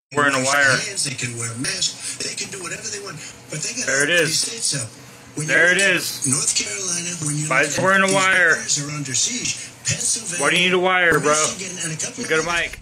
Wearing a wire. They can wear masks. They can do whatever they want. But they got there it is. States up. There it is. North Carolina, when you Biden's wearing a wire. are under siege. Pennsylvania, Why do you need a wire, bro? Michigan, and a couple You got a mic.